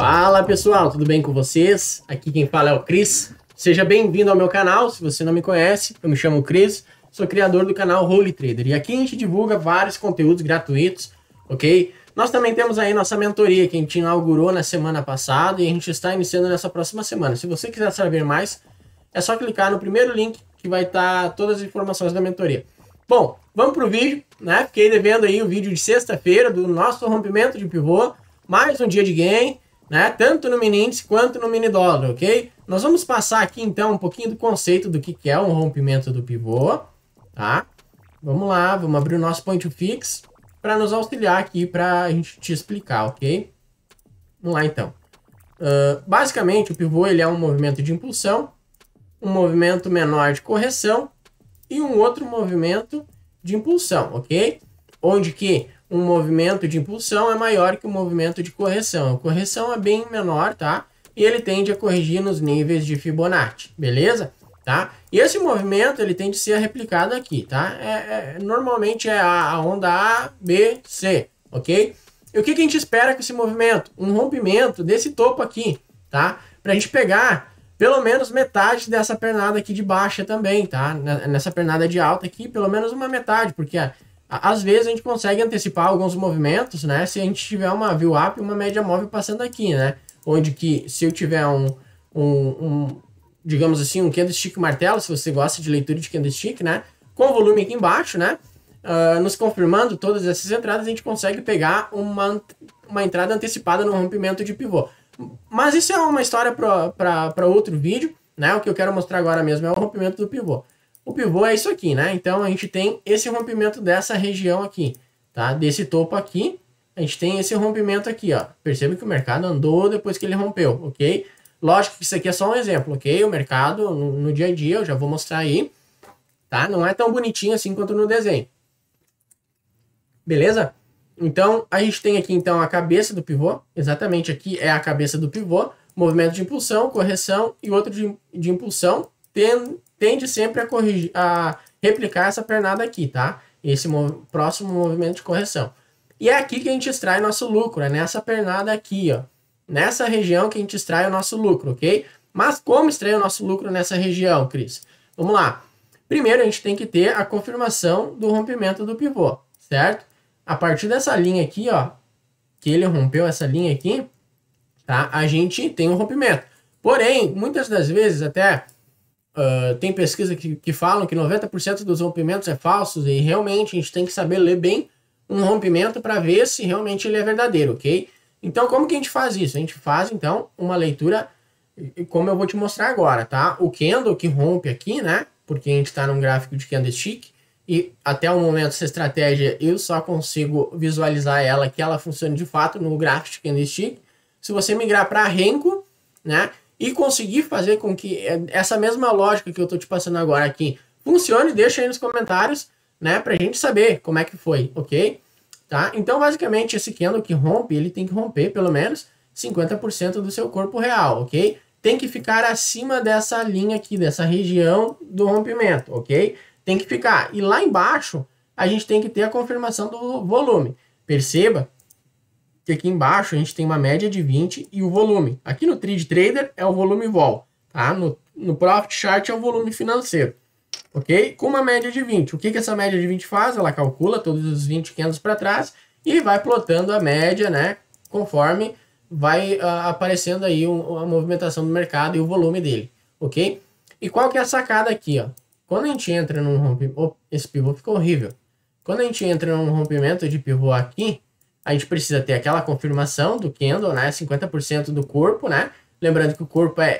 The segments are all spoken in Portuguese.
Fala pessoal, tudo bem com vocês? Aqui quem fala é o Cris. Seja bem-vindo ao meu canal. Se você não me conhece, eu me chamo Cris, sou criador do canal Holy Trader. E aqui a gente divulga vários conteúdos gratuitos, ok? Nós também temos aí nossa mentoria que a gente inaugurou na semana passada e a gente está iniciando nessa próxima semana. Se você quiser saber mais, é só clicar no primeiro link que vai estar todas as informações da mentoria. Bom, vamos para o vídeo, né? Fiquei devendo aí o vídeo de sexta-feira do nosso rompimento de pivô, mais um dia de game, né? Tanto no mini índice quanto no mini dólar, ok? Nós vamos passar aqui então um pouquinho do conceito do que é um rompimento do pivô, tá? Vamos lá, vamos abrir o nosso point to fix para nos auxiliar aqui para a gente te explicar, ok? Vamos lá então. Basicamente o pivô ele é um movimento de impulsão, um movimento menor de correção e um outro movimento de impulsão, ok? Onde que um movimento de impulsão é maior que o movimento de correção. A correção é bem menor, tá? E ele tende a corrigir nos níveis de Fibonacci, beleza? Tá? E esse movimento ele tende a ser replicado aqui, tá? Normalmente é a onda A, B, C, ok? E o que a gente espera com esse movimento? Um rompimento desse topo aqui, tá? Pra gente pegar pelo menos metade dessa pernada aqui de baixa também, tá? Nessa pernada de alta aqui, pelo menos uma metade, porque às vezes a gente consegue antecipar alguns movimentos, né? Se a gente tiver uma VWAP e uma média móvel passando aqui, né? Onde que se eu tiver digamos assim, um candlestick martelo, se você gosta de leitura de candlestick, né? Com volume aqui embaixo, né? Nos confirmando todas essas entradas, a gente consegue pegar uma entrada antecipada no rompimento de pivô. Mas isso é uma história para outro vídeo, né? O que eu quero mostrar agora mesmo é o rompimento do pivô. O pivô é isso aqui, né? Então a gente tem esse rompimento dessa região aqui, tá? Desse topo aqui, a gente tem esse rompimento aqui, ó. Perceba que o mercado andou depois que ele rompeu, ok? Lógico que isso aqui é só um exemplo, ok? O mercado no dia a dia, eu já vou mostrar aí, tá? Não é tão bonitinho assim quanto no desenho. Beleza? Então, a gente tem aqui, então, a cabeça do pivô. Exatamente aqui é a cabeça do pivô. Movimento de impulsão, correção e outro de impulsão. Tende sempre a replicar essa pernada aqui, tá? Esse próximo movimento de correção. E é aqui que a gente extrai nosso lucro. É nessa pernada aqui, ó. Nessa região que a gente extrai o nosso lucro, ok? Mas como extrair o nosso lucro nessa região, Cris? Vamos lá. Primeiro, a gente tem que ter a confirmação do rompimento do pivô, certo? A partir dessa linha aqui, ó, que ele rompeu essa linha aqui, tá? A gente tem um rompimento. Porém, muitas das vezes até tem pesquisa que falam que 90% dos rompimentos é falsos e realmente a gente tem que saber ler bem um rompimento para ver se realmente ele é verdadeiro, ok? Então, como que a gente faz isso? A gente faz, então, uma leitura, como eu vou te mostrar agora, tá? O candle que rompe aqui, né? Porque a gente está num gráfico de candlestick, e até o momento essa estratégia eu só consigo visualizar ela, que ela funcione de fato no gráfico de candlestick. Se você migrar para Renko, né, e conseguir fazer com que essa mesma lógica que eu estou te passando agora aqui funcione, deixa aí nos comentários, né, para a gente saber como é que foi, ok? Tá? Então, basicamente, esse candle que rompe, ele tem que romper pelo menos 50% do seu corpo real, ok? Tem que ficar acima dessa linha aqui, dessa região do rompimento, ok? Tem que ficar. E lá embaixo, a gente tem que ter a confirmação do volume. Perceba que aqui embaixo a gente tem uma média de 20 e o volume. Aqui no Trade Trader é o volume vol, tá? No Profit Chart é o volume financeiro, ok? Com uma média de 20. O que essa média de 20 faz? Ela calcula todos os 20 candles para trás e vai plotando a média, né? Conforme vai aparecendo aí a movimentação do mercado e o volume dele, ok? E qual que é a sacada aqui, ó? Quando a gente entra num rompimento... esse pivô ficou horrível. Quando a gente entra num rompimento de pivô aqui, a gente precisa ter aquela confirmação do candle, né? 50% do corpo, né? Lembrando que o corpo é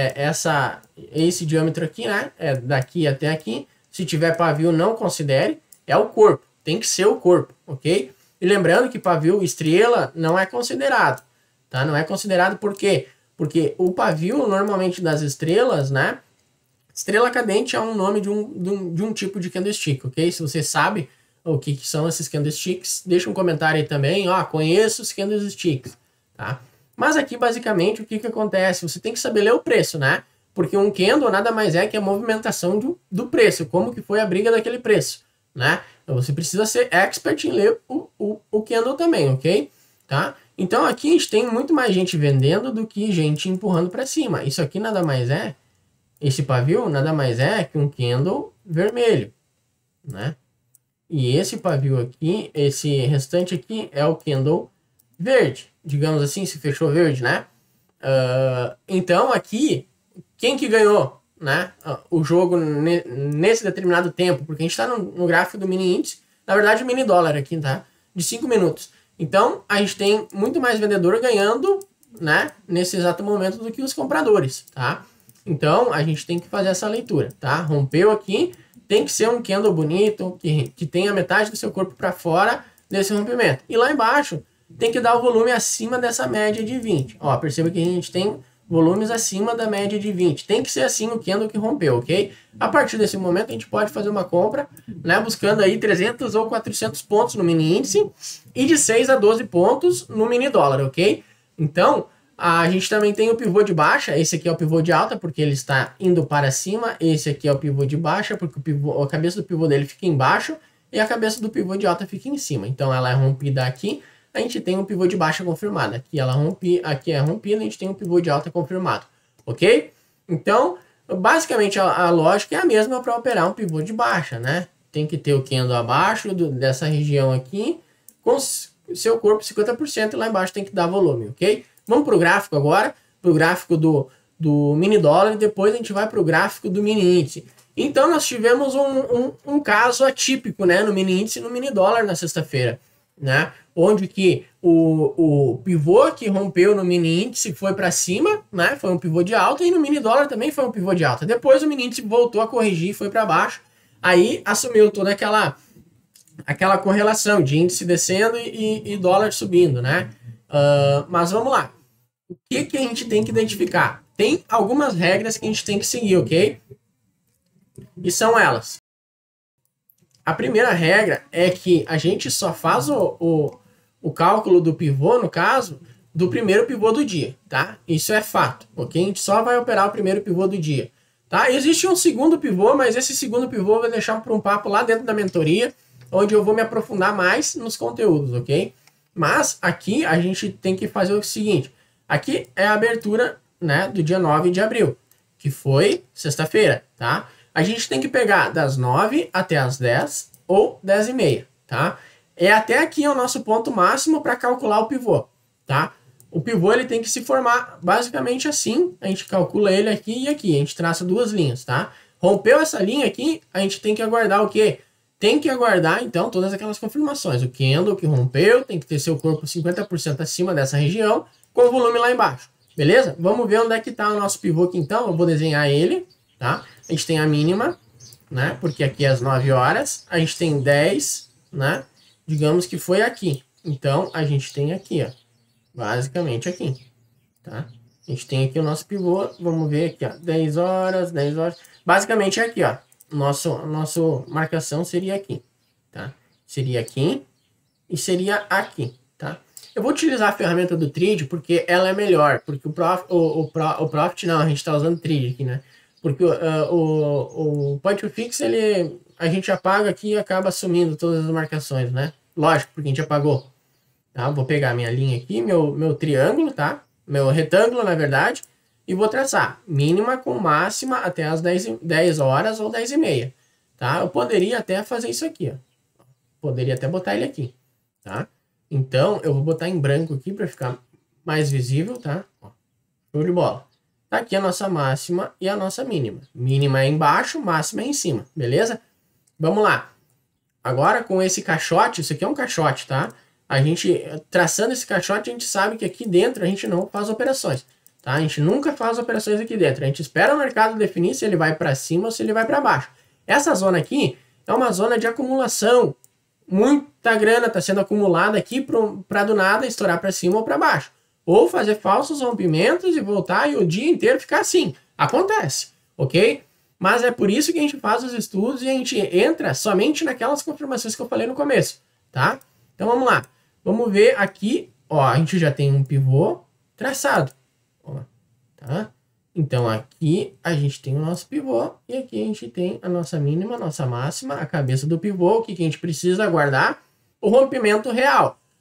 esse diâmetro aqui, né? É daqui até aqui. Se tiver pavio, não considere. É o corpo. Tem que ser o corpo, ok? E lembrando que pavio estrela não é considerado, tá? Não é considerado por quê? Porque o pavio, normalmente, das estrelas, né? Estrela cadente é um nome de um tipo de candlestick, ok? Se você sabe o que são esses candlesticks, deixa um comentário aí também. Ó, conheço os candlesticks, tá? Mas aqui, basicamente, o que acontece? Você tem que saber ler o preço, né? Porque um candle nada mais é que a movimentação do preço, como que foi a briga daquele preço, né? Então você precisa ser expert em ler o candle também, ok? Tá? Então aqui a gente tem muito mais gente vendendo do que gente empurrando para cima. Isso aqui nada mais é, esse pavio nada mais é que um candle vermelho, né? E esse pavio aqui, esse restante aqui é o candle verde, digamos assim, se fechou verde, né? Então aqui, quem que ganhou, né? O jogo nesse determinado tempo, porque a gente está no gráfico do mini índice, na verdade o mini dólar aqui, tá? De 5 minutos. Então a gente tem muito mais vendedor ganhando, né? Nesse exato momento do que os compradores, tá? Então a gente tem que fazer essa leitura, tá? Rompeu aqui, tem que ser um candle bonito, que tenha metade do seu corpo para fora desse rompimento. E lá embaixo tem que dar o volume acima dessa média de 20. Ó, perceba que a gente tem volumes acima da média de 20. Tem que ser assim o candle que rompeu, ok? A partir desse momento a gente pode fazer uma compra, né, buscando aí 300 ou 400 pontos no mini índice e de 6 a 12 pontos no mini dólar, ok? Então, a gente também tem o pivô de baixa, esse aqui é o pivô de alta, porque ele está indo para cima, esse aqui é o pivô de baixa, porque o pivô, a cabeça do pivô dele fica embaixo e a cabeça do pivô de alta fica em cima. Então ela é rompida aqui, a gente tem um pivô de baixa confirmado. Aqui aqui é rompida, a gente tem um pivô de alta confirmado, ok? Então, basicamente a lógica é a mesma para operar um pivô de baixa, né? Tem que ter o candle abaixo dessa região aqui, com seu corpo 50% e lá embaixo tem que dar volume, ok? Vamos para o gráfico agora, para o gráfico do mini dólar, e depois a gente vai para o gráfico do mini índice. Então nós tivemos um caso atípico, né, no mini índice e no mini dólar na sexta-feira, né? Onde que o pivô que rompeu no mini índice foi para cima, né? Foi um pivô de alta, e no mini dólar também foi um pivô de alta. Depois o mini índice voltou a corrigir e foi para baixo. Aí assumiu toda aquela correlação de índice descendo e dólar subindo, né? Mas vamos lá. O que a gente tem que identificar? Tem algumas regras que a gente tem que seguir, ok? E são elas. A primeira regra é que a gente só faz o cálculo do pivô, no caso, do primeiro pivô do dia, tá? Isso é fato, ok? A gente só vai operar o primeiro pivô do dia, tá? Existe um segundo pivô, mas esse segundo pivô eu vou deixar para um papo lá dentro da mentoria, onde eu vou me aprofundar mais nos conteúdos, ok? Mas aqui a gente tem que fazer o seguinte. Aqui é a abertura, né, do dia 9 de abril, que foi sexta-feira, tá? A gente tem que pegar das 9 até as 10 ou 10h30, tá? Até aqui é o nosso ponto máximo para calcular o pivô, tá? O pivô ele tem que se formar basicamente assim. A gente calcula ele aqui e aqui. A gente traça duas linhas, tá? Rompeu essa linha aqui, a gente tem que aguardar o quê? Tem que aguardar, então, todas aquelas confirmações. O candle que rompeu tem que ter seu corpo 50% acima dessa região, com o volume lá embaixo. Beleza? Vamos ver onde é que está o nosso pivô aqui, então. Eu vou desenhar ele, tá? A gente tem a mínima, né? Porque aqui é às 9 horas. A gente tem 10, né? Digamos que foi aqui. Então, a gente tem aqui, ó. Basicamente aqui, tá? A gente tem aqui o nosso pivô. Vamos ver aqui, ó. 10 horas, 10 horas. Basicamente é aqui, ó. Nosso marcação seria aqui, tá? Seria aqui e seria aqui, tá? Eu vou utilizar a ferramenta do Trade porque ela é melhor, porque o Profit não, a gente tá usando Trade aqui, né? Porque o Point to Fix, a gente apaga aqui e acaba assumindo todas as marcações, né? Lógico, porque a gente apagou, tá? Vou pegar minha linha aqui, meu triângulo, tá? Meu retângulo, na verdade, e vou traçar mínima com máxima até as 10 horas ou 10h30, tá? Eu poderia até fazer isso aqui, ó. Poderia até botar ele aqui, tá? Então, eu vou botar em branco aqui para ficar mais visível, tá? Ó, show de bola. Tá aqui a nossa máxima e a nossa mínima. Mínima é embaixo, máxima é em cima, beleza? Vamos lá. Agora, com esse caixote, isso aqui é um caixote, tá? A gente, traçando esse caixote, a gente sabe que aqui dentro a gente não faz operações, tá? A gente nunca faz operações aqui dentro. A gente espera o mercado definir se ele vai para cima ou se ele vai para baixo. Essa zona aqui é uma zona de acumulação. Muita grana está sendo acumulada aqui para do nada estourar para cima ou para baixo. Ou fazer falsos rompimentos e voltar e o dia inteiro ficar assim. Acontece, ok? Mas é por isso que a gente faz os estudos e a gente entra somente naquelas confirmações que eu falei no começo, tá? Então vamos lá. Vamos ver aqui, ó, a gente já tem um pivô traçado, ó, tá? Então aqui a gente tem o nosso pivô e aqui a gente tem a nossa mínima, a nossa máxima, a cabeça do pivô. O que a gente precisa aguardar? O rompimento real.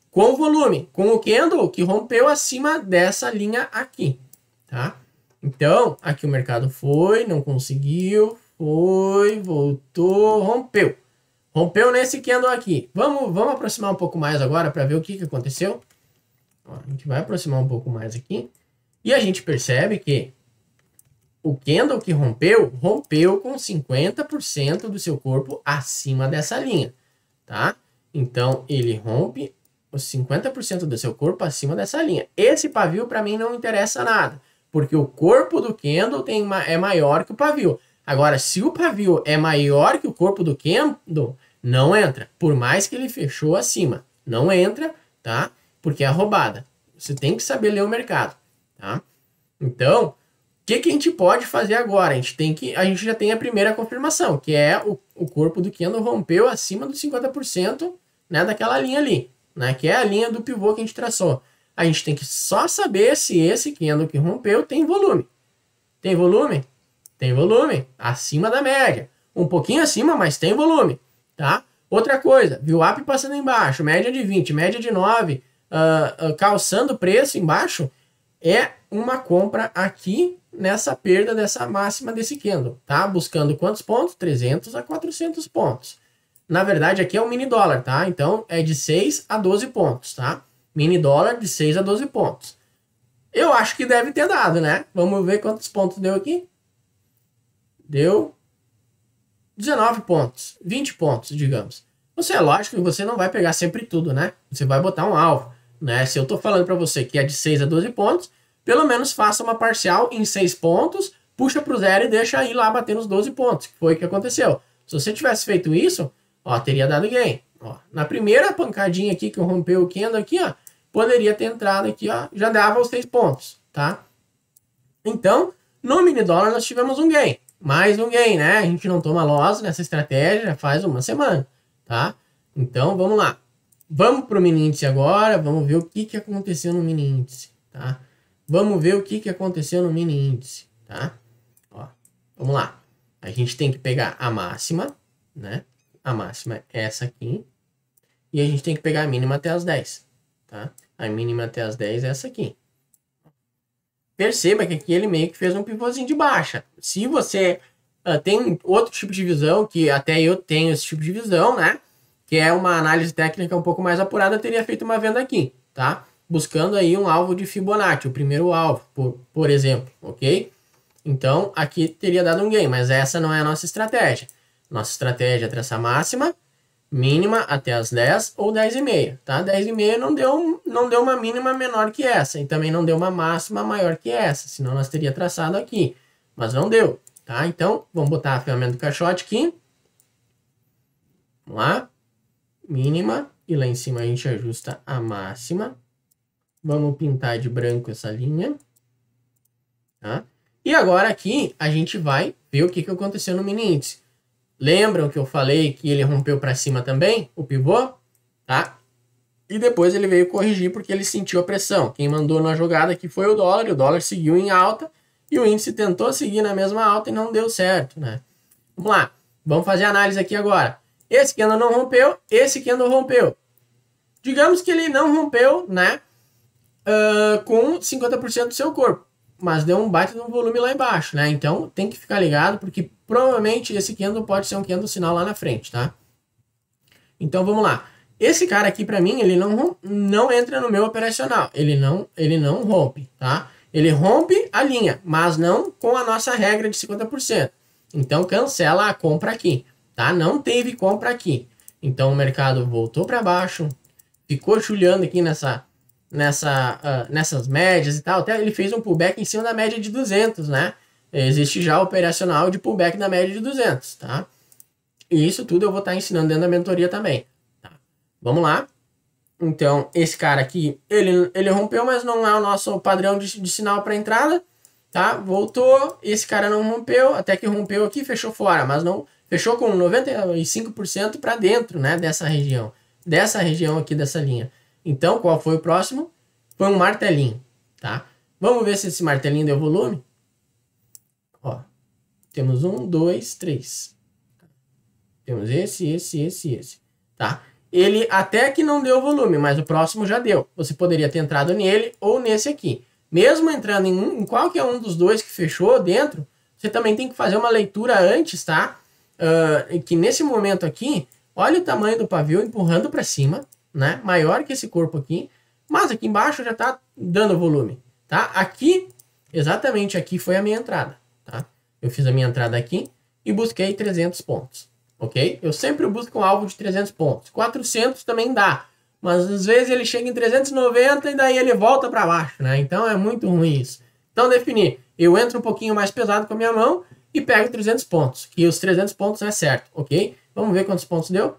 com volume, com o candle que rompeu acima dessa linha aqui, tá? Então, aqui o mercado foi, não conseguiu, foi, voltou, rompeu. Rompeu nesse candle aqui. Vamos aproximar um pouco mais agora para ver o que aconteceu. Ó, a gente vai aproximar um pouco mais aqui. E a gente percebe que o candle que rompeu com 50% do seu corpo acima dessa linha, tá? Então, ele rompe os 50% do seu corpo acima dessa linha. Esse pavio, para mim, não interessa nada, porque o corpo do candle é maior que o pavio. Agora, se o pavio é maior que o corpo do candle, não entra. Por mais que ele fechou acima, não entra, tá? Porque é roubada. Você tem que saber ler o mercado, tá? Então, o que a gente pode fazer agora? A gente já tem a primeira confirmação, que é o corpo do candle rompeu acima dos 50%, né, daquela linha ali, né, que é a linha do pivô que a gente traçou. A gente tem que só saber se esse candle que rompeu tem volume. Tem volume? Tem volume, acima da média. Um pouquinho acima, mas tem volume, tá? Outra coisa, VWAP passando embaixo, média de 20, média de 9, calçando preço embaixo, é uma compra aqui nessa perda dessa máxima desse candle, tá? Buscando quantos pontos? 300 a 400 pontos. Na verdade, aqui é um mini dólar, tá? Então, é de 6 a 12 pontos, tá? Mini dólar de 6 a 12 pontos. Eu acho que deve ter dado, né? Vamos ver quantos pontos deu aqui. Deu 19 pontos, 20 pontos, digamos. É lógico que você não vai pegar sempre tudo, né? Você vai botar um alvo, né? Se eu tô falando para você que é de 6 a 12 pontos, pelo menos faça uma parcial em 6 pontos, puxa pro zero e deixa aí lá bater nos 12 pontos, que foi o que aconteceu. Se você tivesse feito isso, ó, teria dado gain. Ó, na primeira pancadinha aqui que eu rompeu o candle aqui, ó, poderia ter entrado aqui, ó, já dava os 6 pontos, tá? Então, no mini dólar nós tivemos um gain. Mais um gain, né? A gente não toma loss nessa estratégia faz uma semana, tá? Então, vamos lá. Vamos para o mini índice agora, vamos ver o que aconteceu no mini índice, tá? Vamos ver o que aconteceu no mini índice, tá? Ó, vamos lá. A gente tem que pegar a máxima, né? A máxima é essa aqui. E a gente tem que pegar a mínima até as 10, tá? A mínima até as 10 é essa aqui. Perceba que aqui ele meio que fez um pivôzinho de baixa. Se você tem outro tipo de visão, que até eu tenho esse tipo de visão, né? Que é uma análise técnica um pouco mais apurada, eu teria feito uma venda aqui, tá? Buscando aí um alvo de Fibonacci, o primeiro alvo, por exemplo, ok? Então, aqui teria dado um gain, mas essa não é a nossa estratégia. Nossa estratégia é traçar máxima, mínima até as 10 ou 10,5, tá? 10,5 não deu uma mínima menor que essa e também não deu uma máxima maior que essa, senão nós teria traçado aqui, mas não deu, tá? Então, vamos botar a ferramenta do caixote aqui. Vamos lá. Mínima e lá em cima a gente ajusta a máxima. Vamos pintar de branco essa linha, tá? E agora aqui a gente vai ver o que aconteceu no mini índice. Lembram que eu falei que ele rompeu para cima também, o pivô, tá? E depois ele veio corrigir porque ele sentiu a pressão. Quem mandou na jogada aqui foi o dólar seguiu em alta e o índice tentou seguir na mesma alta e não deu certo, né? Vamos lá, vamos fazer a análise aqui agora. Esse candle não rompeu, esse candle rompeu. Digamos que ele não rompeu, né? Com 50% do seu corpo, mas deu um baita de um volume lá embaixo, né? Então tem que ficar ligado, porque provavelmente esse candle pode ser um candle sinal lá na frente, tá? Então vamos lá. Esse cara aqui para mim, ele não entra no meu operacional, ele não rompe, tá? Ele rompe a linha, mas não com a nossa regra de 50%. Então cancela a compra aqui, tá? Não teve compra aqui. Então o mercado voltou para baixo, ficou chulhando aqui nessas médias e tal, até ele fez um pullback em cima da média de 200, né? Existe já operacional de pullback na média de 200, tá? E isso tudo eu vou estar ensinando dentro da mentoria também, tá? Vamos lá. Então, esse cara aqui, ele rompeu, mas não é o nosso padrão de sinal para entrada, tá? Voltou, esse cara não rompeu, até que rompeu aqui, fechou fora, mas não fechou com 95% para dentro, né, dessa região aqui dessa linha. Então, qual foi o próximo? Foi um martelinho, tá? Vamos ver se esse martelinho deu volume. Ó, temos 1, 2, 3. Temos esse, tá? ele até que não deu volume, mas o próximo já deu. Você poderia ter entrado nele ou nesse aqui. Mesmo entrando em qualquer um dos dois que fechou dentro, você também tem que fazer uma leitura antes, tá? Que nesse momento aqui, olha o tamanho do pavio empurrando para cima, né? Maior que esse corpo aqui, mas aqui embaixo já tá dando volume, tá? Aqui, exatamente aqui foi a minha entrada, tá? Eu fiz a minha entrada aqui e busquei 300 pontos. Ok? Eu sempre busco um alvo de 300 pontos. 400 também dá. Mas às vezes ele chega em 390 e daí ele volta para baixo, né? Então é muito ruim isso. Então definir. Eu entro um pouquinho mais pesado com a minha mão e pego 300 pontos. Que os 300 pontos é certo, ok? Vamos ver quantos pontos deu.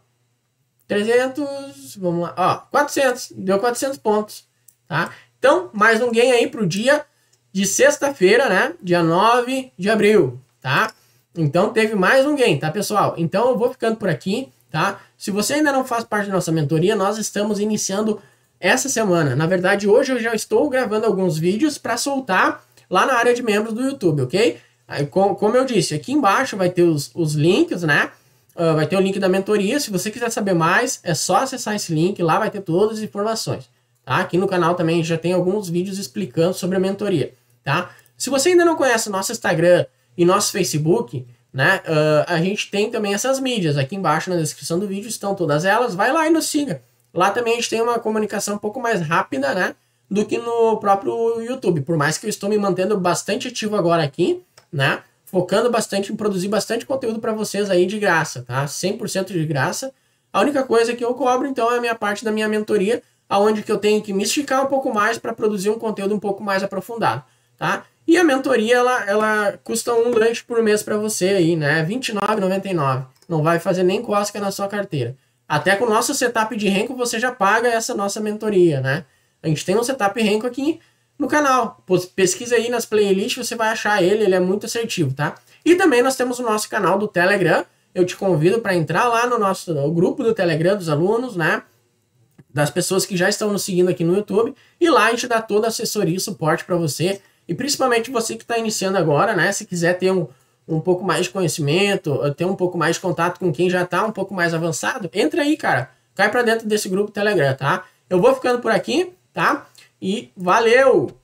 300, vamos lá. Ó, 400. Deu 400 pontos, tá? Então, mais um gain aí pro dia de sexta-feira, né? Dia 9 de abril, tá? Então teve mais um gain, tá, pessoal? Então eu vou ficando por aqui, tá? Se você ainda não faz parte da nossa mentoria, nós estamos iniciando essa semana. Na verdade, hoje eu já estou gravando alguns vídeos para soltar lá na área de membros do YouTube, ok? Aí, como eu disse, aqui embaixo vai ter os links, né? Vai ter o link da mentoria. Se você quiser saber mais, é só acessar esse link. Lá vai ter todas as informações, tá? Aqui no canal também já tem alguns vídeos explicando sobre a mentoria, tá? Se você ainda não conhece o nosso Instagram e nosso Facebook, né? A gente tem também essas mídias. Aqui embaixo na descrição do vídeo estão todas elas. Vai lá e nos siga. Lá também a gente tem uma comunicação um pouco mais rápida, né? Do que no próprio YouTube. Por mais que eu estou me mantendo bastante ativo agora aqui, né? Focando bastante em produzir bastante conteúdo para vocês aí de graça, tá? 100% de graça. A única coisa que eu cobro, então, é a minha parte da minha mentoria, aonde que eu tenho que me esticar um pouco mais para produzir um conteúdo um pouco mais aprofundado, tá? E a mentoria, ela custa um lanche por mês para você aí, né? R$ 29,99. Não vai fazer nem cosca na sua carteira. Até com o nosso setup de Renko, você já paga essa nossa mentoria, né? A gente tem um setup Renko aqui no canal. Pesquisa aí nas playlists, você vai achar ele é muito assertivo, tá? E também nós temos o nosso canal do Telegram. Eu te convido para entrar lá no grupo do Telegram dos alunos, né? Das pessoas que já estão nos seguindo aqui no YouTube. E lá a gente dá toda a assessoria e suporte para você. E principalmente você que está iniciando agora, né? Se quiser ter um pouco mais de conhecimento, ter um pouco mais de contato com quem já está um pouco mais avançado, entra aí, cara. Cai para dentro desse grupo Telegram, tá? Eu vou ficando por aqui, tá? E valeu!